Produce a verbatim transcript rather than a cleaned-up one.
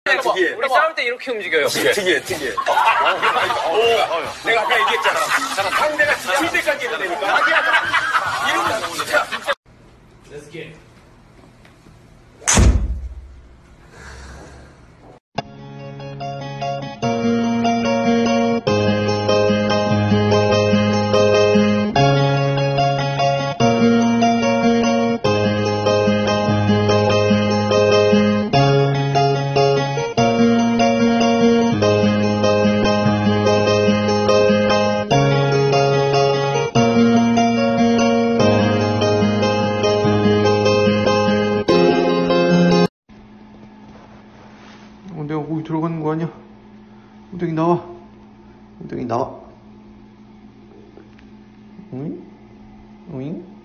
특이해. 우리 싸울 때 이렇게 움직여요. 특이해, 특이해. 특이해. 어, 어, 내가 아까 얘기했잖아. 상대가 지칠 때까지 해도 되니까. 이러면 진짜. Let's get. 어, 내가 거기 들어가는 거 아니야? 엉덩이 나와. 엉덩이 나와. 오잉? 오잉?